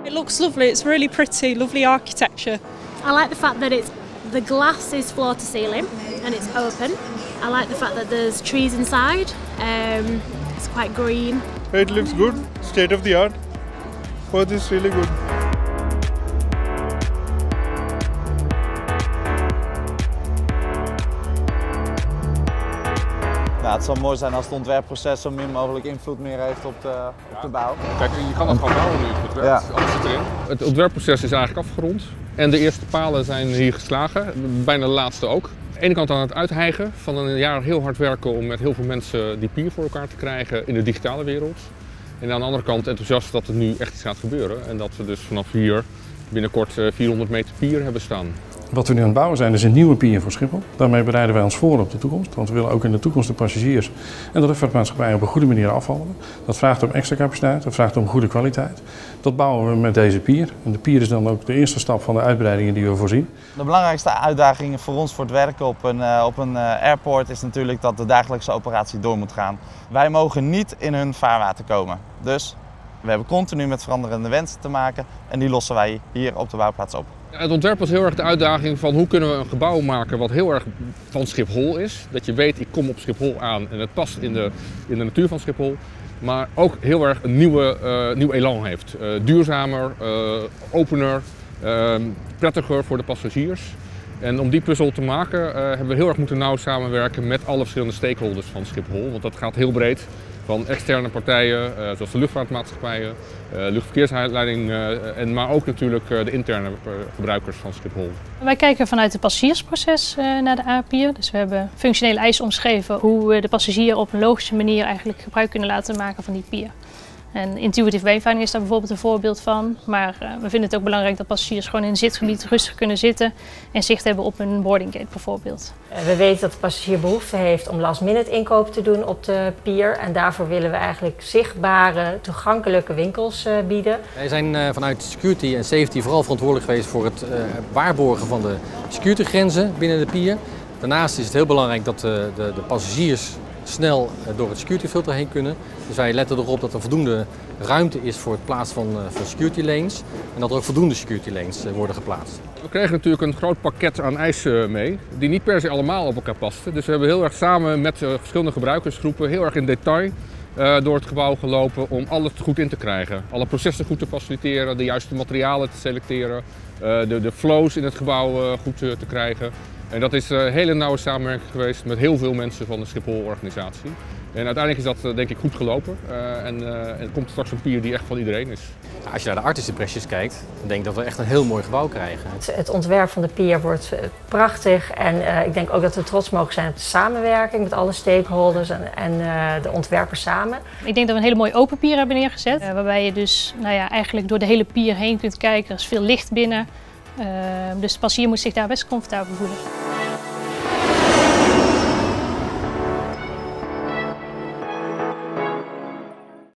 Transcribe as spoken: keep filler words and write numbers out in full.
It looks lovely. It's really pretty, lovely architecture. I like the fact that it's the glass is floor to ceiling and it's open. I like the fact that there's trees inside. Um, it's quite green. It looks good, state of the art. But it's really good. Ja, het zou mooi zijn als het ontwerpproces zo min mogelijk invloed meer heeft op de, op de bouw. Kijk, je kan het gewoon bouwen nu, het ontwerp, Ja. alles zit erin. Het ontwerpproces is eigenlijk afgerond en de eerste palen zijn hier geslagen, bijna de laatste ook. Aan de ene kant aan het uithijgen van een jaar heel hard werken om met heel veel mensen die pier voor elkaar te krijgen in de digitale wereld. En aan de andere kant enthousiast dat er nu echt iets gaat gebeuren en dat we dus vanaf hier binnenkort vierhonderd meter pier hebben staan. Wat we nu aan het bouwen zijn is een nieuwe pier voor Schiphol. Daarmee bereiden wij ons voor op de toekomst. Want we willen ook in de toekomst de passagiers en de luchtvaartmaatschappij op een goede manier afhandelen. Dat vraagt om extra capaciteit, dat vraagt om goede kwaliteit. Dat bouwen we met deze pier. En de pier is dan ook de eerste stap van de uitbreidingen die we voorzien. De belangrijkste uitdaging voor ons voor het werken op een, uh, op een uh, airport is natuurlijk dat de dagelijkse operatie door moet gaan. Wij mogen niet in hun vaarwater komen. Dus we hebben continu met veranderende wensen te maken en die lossen wij hier op de bouwplaats op. Het ontwerp was heel erg de uitdaging van hoe kunnen we een gebouw maken wat heel erg van Schiphol is. Dat je weet, ik kom op Schiphol aan en het past in de, in de natuur van Schiphol. Maar ook heel erg een nieuwe, uh, nieuw elan heeft. Uh, duurzamer, uh, opener, uh, prettiger voor de passagiers. En om die puzzel te maken uh, hebben we heel erg moeten nauw samenwerken met alle verschillende stakeholders van Schiphol. Want dat gaat heel breed. Van externe partijen, uh, zoals de luchtvaartmaatschappijen, uh, luchtverkeersleiding, uh, en, maar ook natuurlijk uh, de interne uh, gebruikers van Schiphol. Wij kijken vanuit het passagiersproces uh, naar de A-pier. Dus we hebben functionele eisen omschreven hoe we de passagier op een logische manier eigenlijk gebruik kunnen laten maken van die pier. En intuitive wayfinding is daar bijvoorbeeld een voorbeeld van. Maar uh, we vinden het ook belangrijk dat passagiers gewoon in een zitgebied rustig kunnen zitten en zicht hebben op een boarding gate bijvoorbeeld. We weten dat de passagier behoefte heeft om last minute inkoop te doen op de pier. En daarvoor willen we eigenlijk zichtbare, toegankelijke winkels uh, bieden. Wij zijn uh, vanuit security en safety vooral verantwoordelijk geweest voor het uh, waarborgen van de securitygrenzen binnen de pier. Daarnaast is het heel belangrijk dat de, de, de passagiers snel door het securityfilter heen kunnen. Dus wij letten erop dat er voldoende ruimte is voor het plaatsen van, van security lanes en dat er ook voldoende security lanes worden geplaatst. We kregen natuurlijk een groot pakket aan eisen mee, die niet per se allemaal op elkaar pasten. Dus we hebben heel erg samen met verschillende gebruikersgroepen heel erg in detail uh, door het gebouw gelopen om alles goed in te krijgen. Alle processen goed te faciliteren, de juiste materialen te selecteren, uh, de, de flows in het gebouw uh, goed uh, te krijgen. En dat is een hele nauwe samenwerking geweest met heel veel mensen van de Schiphol-organisatie. En uiteindelijk is dat denk ik goed gelopen uh, en, uh, en komt straks een pier die echt van iedereen is. Als je naar de Artist Impressions kijkt, dan denk ik dat we echt een heel mooi gebouw krijgen. Het, het ontwerp van de pier wordt prachtig en uh, ik denk ook dat we trots mogen zijn op de samenwerking met alle stakeholders en, en uh, de ontwerpers samen. Ik denk dat we een hele mooie open pier hebben neergezet, uh, waarbij je dus nou ja, eigenlijk door de hele pier heen kunt kijken. Er is veel licht binnen. Uh, dus de passagier moet zich daar best comfortabel voelen.